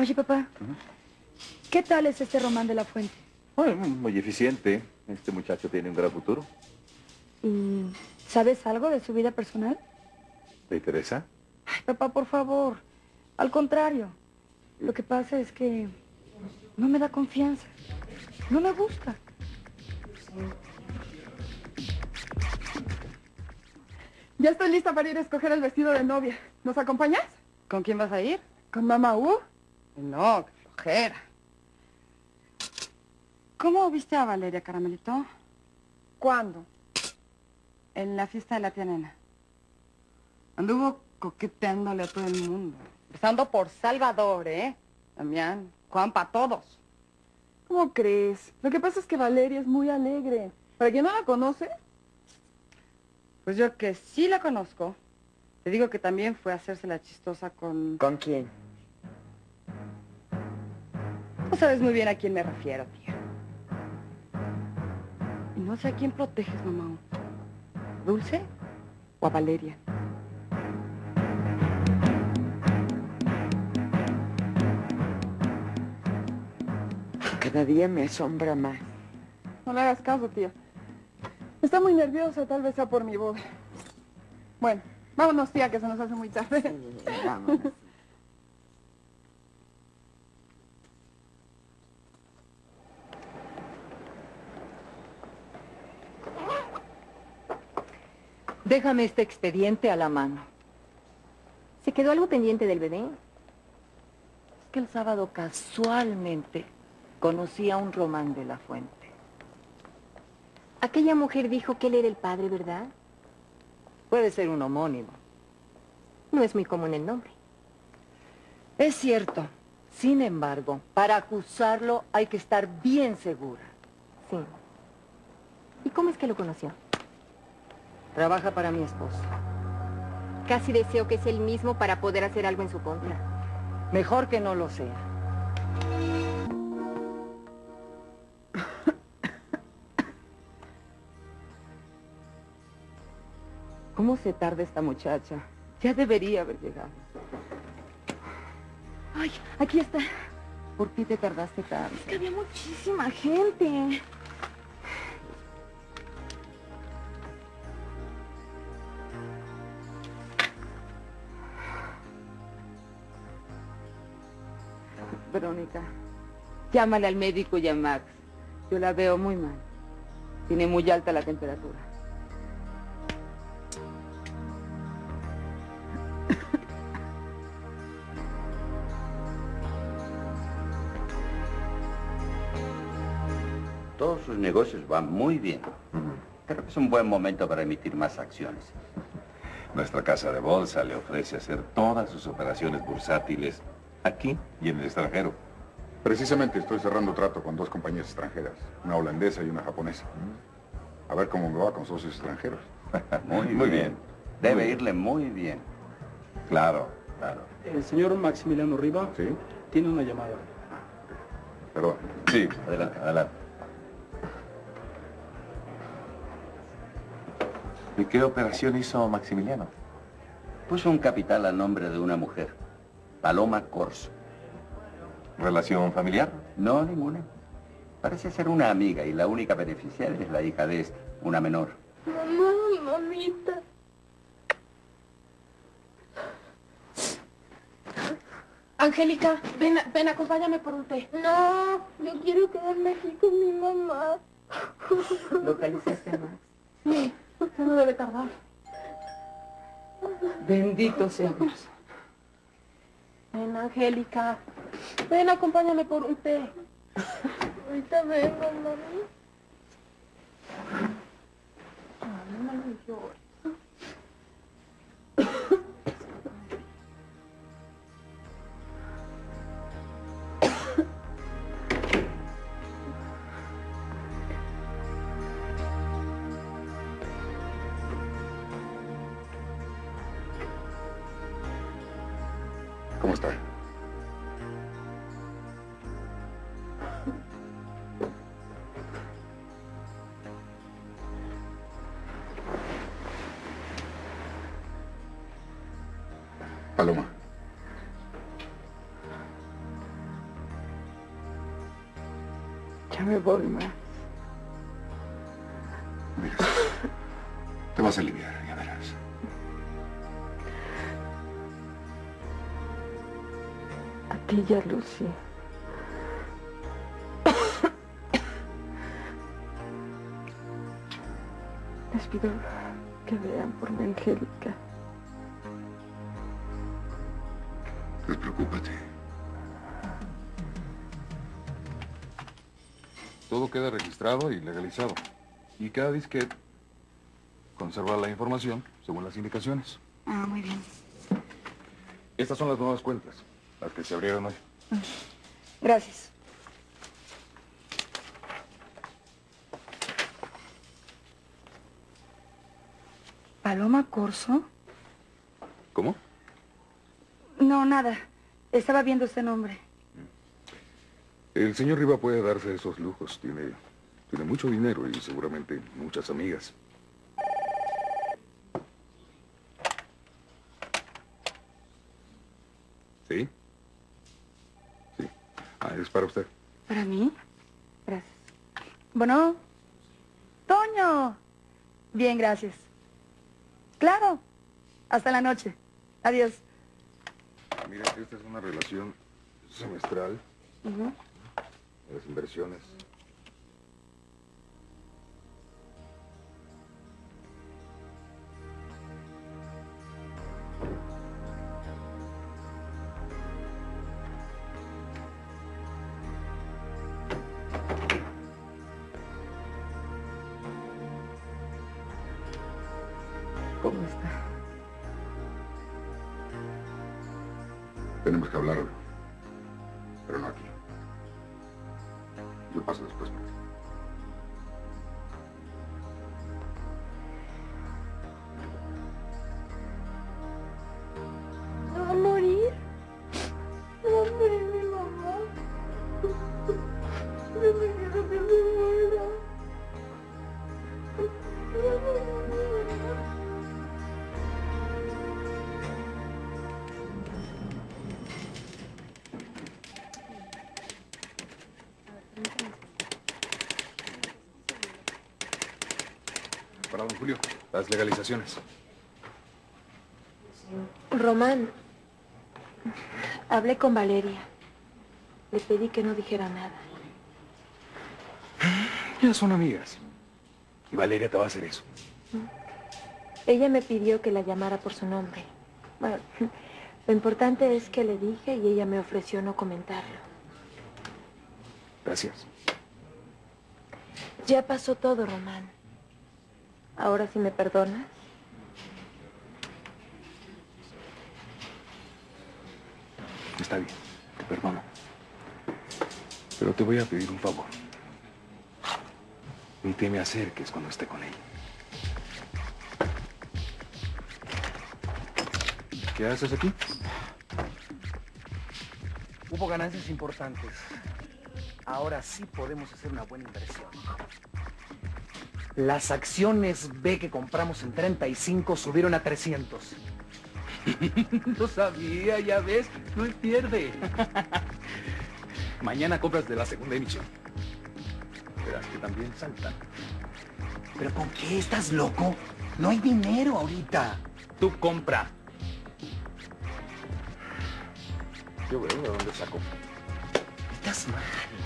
Oye, papá, ¿qué tal es este Román de la Fuente? Bueno, muy eficiente. Este muchacho tiene un gran futuro. ¿Y sabes algo de su vida personal? ¿Te interesa? Ay, papá, por favor. Al contrario. Lo que pasa es que no me da confianza. No me gusta. Ya estoy lista para ir a escoger el vestido de novia. ¿Nos acompañas? ¿Con quién vas a ir? ¿Con mamá U? No, qué flojera. ¿Cómo viste a Valeria, Caramelito? ¿Cuándo? En la fiesta de la tía Nena. Anduvo coqueteándole a todo el mundo. Empezando por Salvador, ¿eh? Damián, Juanpa, todos. ¿Cómo crees? Lo que pasa es que Valeria es muy alegre. ¿Para quien no la conoce? Pues yo que sí la conozco, te digo que también fue a hacerse la chistosa con... ¿Con quién? Tú sabes muy bien a quién me refiero, tía. Y no sé a quién proteges, mamá. ¿Dulce o a Valeria? Cada día me asombra más. No le hagas caso, tía. Está muy nerviosa, tal vez sea por mi boda. Bueno, vámonos, tía, que se nos hace muy tarde. Sí, vámonos. Déjame este expediente a la mano. ¿Se quedó algo pendiente del bebé? Es que el sábado casualmente conocí a un Román de la Fuente. Aquella mujer dijo que él era el padre, ¿verdad? Puede ser un homónimo. No es muy común el nombre. Es cierto. Sin embargo, para acusarlo hay que estar bien segura. Sí. ¿Y cómo es que lo conoció? Trabaja para mi esposo. Casi deseo que sea el mismo para poder hacer algo en su contra. Mejor que no lo sea. ¿Cómo se tarda esta muchacha? Ya debería haber llegado. Ay, aquí está. ¿Por qué te tardaste tanto? Es que había muchísima gente. Verónica, llámale al médico y a Max. Yo la veo muy mal. Tiene muy alta la temperatura. Todos sus negocios van muy bien. Creo que es un buen momento para emitir más acciones. Nuestra casa de bolsa le ofrece hacer todas sus operaciones bursátiles aquí y en el extranjero. Precisamente estoy cerrando trato con dos compañías extranjeras, una holandesa y una japonesa. A ver cómo me va con socios extranjeros. Muy bien. Debe irle muy bien. Claro, claro. El señor Maximiliano Riva ¿Sí? tiene una llamada. Perdón. Sí, adelante, adelante. ¿Y qué operación hizo Maximiliano? Puso un capital a nombre de una mujer, Paloma Corso. ¿Relación familiar? No, ninguna. Parece ser una amiga y la única beneficiaria es la hija de esta, una menor. Mamá, mamita. Angélica, ven, acompáñame por un té. No, yo quiero quedarme aquí con mi mamá. ¿Localizaste a Max? Sí, no debe tardar. Bendito sea Dios. Ven, Angélica. Ven, acompáñame por un té. Ahorita vengo, mami. No me llores. ¿Cómo está? Paloma. Ya me voy, Max. Mira, te vas a aliviar, ya verás. A ti y a Lucy. Les pido que vean por mi Angélica. Despreocúpate. Todo queda registrado y legalizado. Y cada disquete conserva la información según las indicaciones. Ah, muy bien. Estas son las nuevas cuentas, las que se abrieron hoy. Gracias. ¿Paloma Corso? ¿Cómo? No, nada. Estaba viendo este nombre. El señor Riva puede darse esos lujos. Tiene mucho dinero y seguramente muchas amigas. ¿Sí? Sí. Ah, es para usted. ¿Para mí? Gracias. Bueno. Toño. Bien, gracias. Claro. Hasta la noche. Adiós. Mire, esta es una relación semestral. Las inversiones. ¿Cómo está? Tenemos que hablarlo. Pero no aquí. Yo paso después por ti. ¿No va a morir? ¿No va a morir mi mamá? No me quiero que se muera. No va a morir mi mamá. Para don Julio, las legalizaciones. Román, hablé con Valeria. Le pedí que no dijera nada. Ya son amigas. Y Valeria te va a hacer eso. Ella me pidió que la llamara por su nombre. Bueno, lo importante es que le dije y ella me ofreció no comentarlo. Gracias. Ya pasó todo, Román. Ahora sí me perdonas. Está bien, te perdono. Pero te voy a pedir un favor. Ni te me acerques cuando esté con ella. ¿Qué haces aquí? Hubo ganancias importantes. Ahora sí podemos hacer una buena inversión. Las acciones B que compramos en 35 subieron a 300. Lo sabía, ya ves, no hay pierde. Mañana compras de la segunda emisión. Verás que también saltan. ¿Pero por qué? ¿Estás loco? No hay dinero ahorita. Tú compra. Yo veo de dónde saco. Estás mal.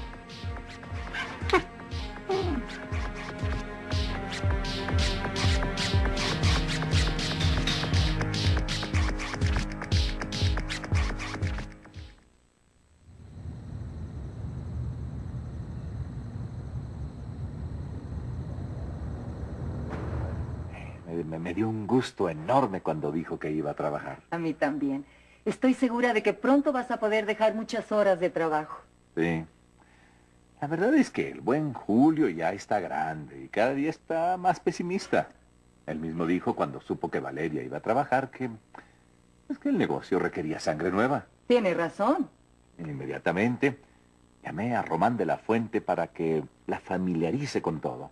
Me dio un gusto enorme cuando dijo que iba a trabajar. A mí también. Estoy segura de que pronto vas a poder dejar muchas horas de trabajo. Sí. La verdad es que el buen Julio ya está grande y cada día está más pesimista. Él mismo dijo cuando supo que Valeria iba a trabajar que el negocio requería sangre nueva. Tiene razón. Inmediatamente llamé a Román de la Fuente para que la familiarice con todo.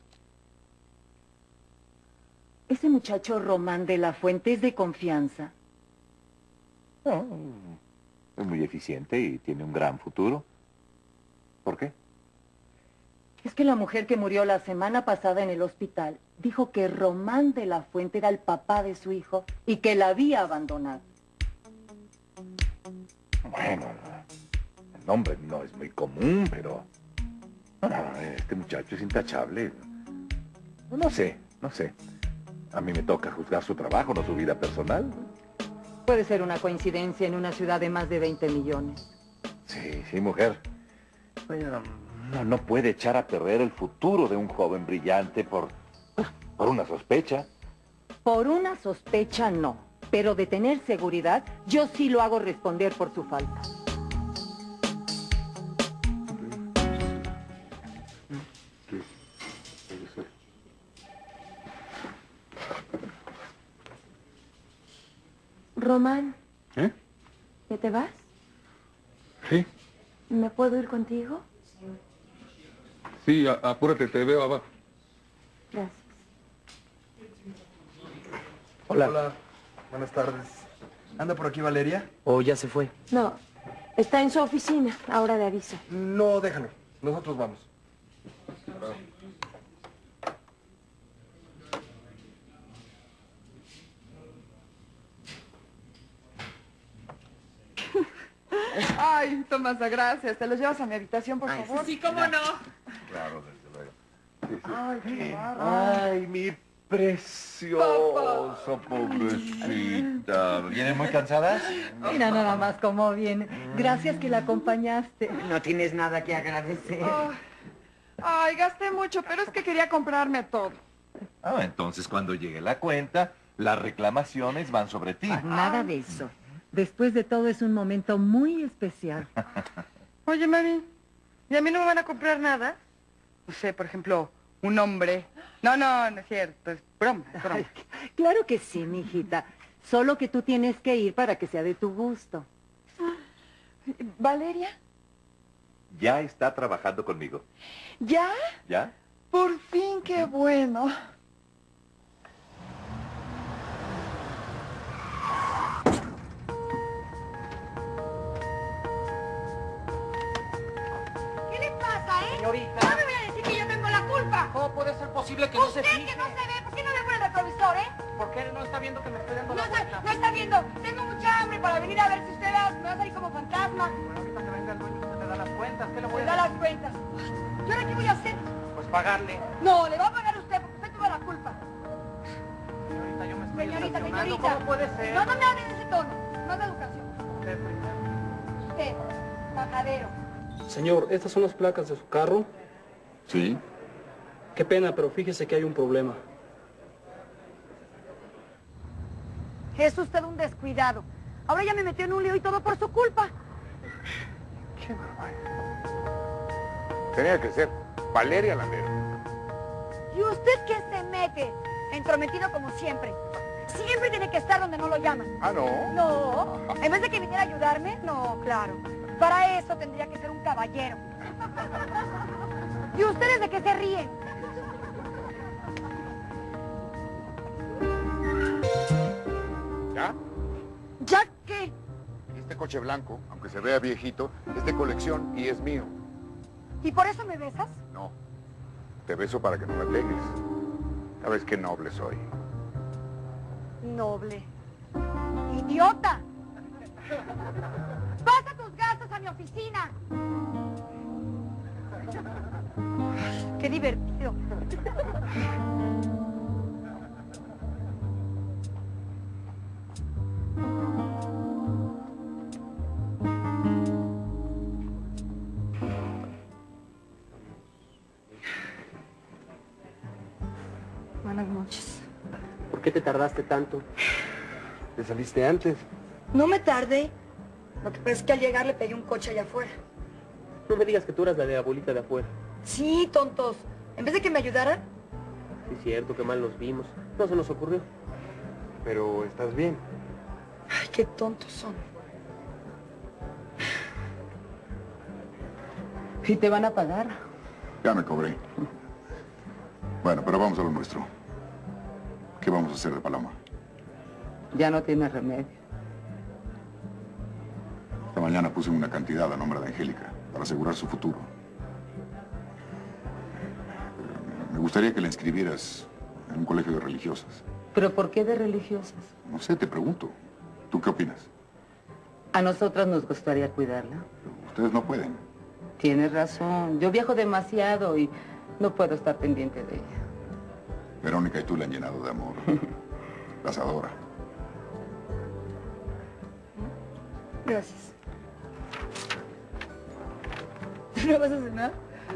Ese muchacho Román de la Fuente es de confianza. No, es muy eficiente y tiene un gran futuro. ¿Por qué? Es que la mujer que murió la semana pasada en el hospital dijo que Román de la Fuente era el papá de su hijo y que la había abandonado. Bueno, el nombre no es muy común, pero... No, este muchacho es intachable. No sé. A mí me toca juzgar su trabajo, no su vida personal. Puede ser una coincidencia en una ciudad de más de 20 millones. Sí, mujer. Bueno, no puede echar a perder el futuro de un joven brillante por una sospecha. Por una sospecha no, pero de tener seguridad, yo sí lo hago responder por su falta. Román. ¿Eh? ¿Ya te vas? Sí. ¿Me puedo ir contigo? Sí, apúrate, te veo abajo. Gracias. Hola. Buenas tardes. ¿Anda por aquí Valeria? ¿O ya se fue? No, está en su oficina. Ahora le aviso. No, déjalo. Nosotros vamos. Ay, Tomasa, gracias. ¿Te los llevas a mi habitación, por favor? Sí, cómo no. Claro, desde luego. Ay, qué barro. Ay, mi precioso, pobrecita. ¿Vienen muy cansadas? Mira nada más cómo viene. Gracias que la acompañaste. No tienes nada que agradecer. Ay, gasté mucho, pero es que quería comprarme todo. Entonces cuando llegue la cuenta, las reclamaciones van sobre ti. Nada de eso. Después de todo es un momento muy especial. Oye, mami, ¿y a mí no me van a comprar nada? No sé, por ejemplo, un hombre. No es cierto, es broma, es broma. Ay, claro que sí, mijita. Solo que tú tienes que ir para que sea de tu gusto. ¿Valeria? Ya está trabajando conmigo. ¿Ya? ¿Ya? Por fin, qué bueno. ¿Qué le pasa, Señorita. No me voy a decir que yo tengo la culpa. ¿Cómo puede ser posible que no se Usted fije? que no se ve, ¿por qué no ve por el retrovisor, ¿Por qué no está viendo que me estoy dando No la vuelta? está, no está viendo. Tengo mucha hambre para venir a ver si usted me va a salir como fantasma. Bueno, ahorita que venga el dueño usted me da las cuentas. ¿Qué le voy Me a da decir? las cuentas. ¿Y ahora qué voy a hacer? Pues pagarle. No, le va a pagar usted porque usted tuvo la culpa. Señorita, yo me estoy Señorita, estacionando. señorita. ¿Cómo puede ser? No me hable de ese tono. No es de educación. Usted primero. Usted, majadero. Señor, ¿estas son las placas de su carro? Sí. Qué pena, pero fíjese que hay un problema. Es usted un descuidado. Ahora ya me metió en un lío y todo por su culpa. Qué barbaridad. Tenía que ser Valeria Landero. ¿Y usted qué se mete? Entrometido como siempre. Siempre tiene que estar donde no lo llaman. Ah, ¿no? No, en vez de que viniera a ayudarme, no, claro. Para eso tendría que ser un caballero. ¿Y ustedes de qué se ríen? ¿Ya? ¿Ya qué? Este coche blanco, aunque se vea viejito, es de colección y es mío. ¿Y por eso me besas? No. Te beso para que no me pegues. ¿Sabes qué noble soy? Noble. ¡Idiota! ¡Pasa tus gastos a mi oficina! ¡Qué divertido! Buenas noches. ¿Por qué te tardaste tanto? ¿Te saliste antes? No me tardé. Lo que pasa es que al llegar le pegué un coche allá afuera. No me digas que tú eras la de la bolita de afuera. Sí, tontos. En vez de que me ayudaran, Sí, cierto, que mal nos vimos. No se nos ocurrió. Pero, ¿estás bien? ay, qué tontos son. ¿Y te van a pagar? Ya me cobré. Bueno, pero vamos a lo nuestro. ¿Qué vamos a hacer de Paloma? Ya no tiene remedio. Esta mañana puse una cantidad a nombre de Angélica para asegurar su futuro. gustaría que la inscribieras en un colegio de religiosas. ¿Pero por qué de religiosas? No sé, te pregunto. ¿Tú qué opinas? A nosotras nos gustaría cuidarla. Ustedes no pueden. Tienes razón. Yo viajo demasiado y no puedo estar pendiente de ella. Verónica y tú la han llenado de amor. Las adora. Gracias. ¿Tú no vas a cenar?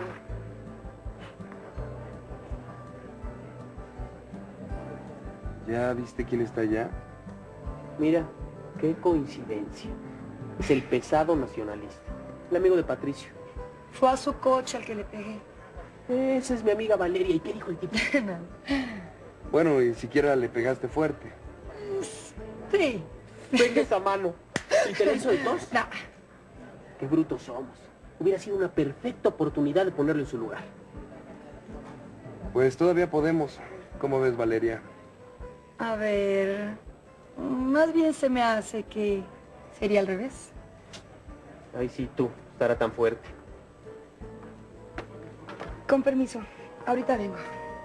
¿Ya viste quién está allá? Mira, qué coincidencia. Es el pesado nacionalista, el amigo de Patricio. Fue a su coche al que le pegué. Esa es mi amiga Valeria. ¿Y qué dijo el tipo? Bueno, y siquiera le pegaste fuerte. Sí. Venga esa mano. ¿Y te la hizo de tos? No. Qué brutos somos. Hubiera sido una perfecta oportunidad de ponerlo en su lugar. Pues todavía podemos. ¿Cómo ves, Valeria? A ver, más bien se me hace que sería al revés. Ay, sí, tú. Estará tan fuerte. Con permiso, ahorita vengo.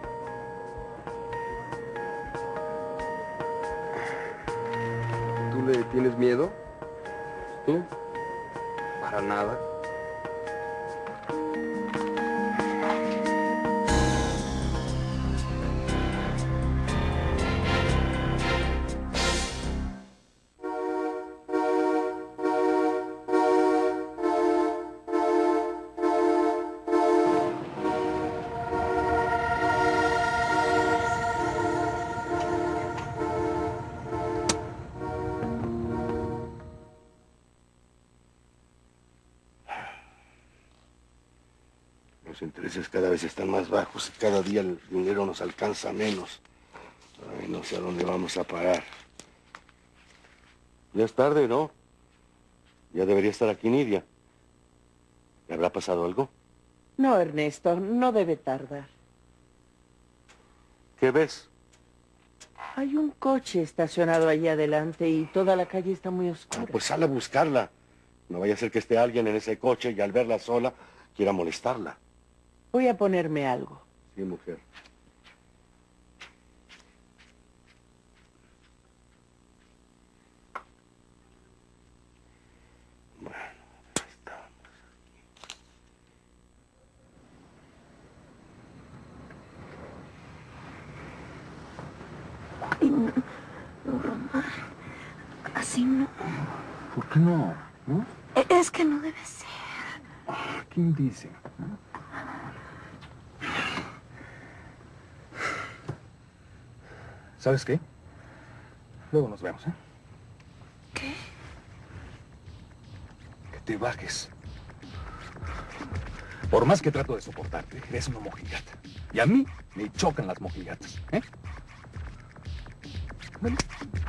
¿Tú le tienes miedo? ¿Tú? Para nada. Los intereses cada vez están más bajos y cada día el dinero nos alcanza menos. Ay, no sé a dónde vamos a parar. Ya es tarde, ¿no? Ya debería estar aquí Nidia. ¿Le habrá pasado algo? No, Ernesto, no debe tardar. ¿Qué ves? Hay un coche estacionado allí adelante y toda la calle está muy oscura. Pues sal a buscarla. No vaya a ser que esté alguien en ese coche y al verla sola quiera molestarla. Voy a ponerme algo. Sí, mujer. Bueno, ahí estamos. Ay, no, Román. Así no. ¿Por qué no? ¿No? Es que no debe ser. ¿Quién dice? ¿Sabes qué? Luego nos vemos, ¿eh? ¿Qué? Que te bajes. Por más que trato de soportarte, eres una mojigata. Y a mí me chocan las mojigatas, ¿eh? Bueno.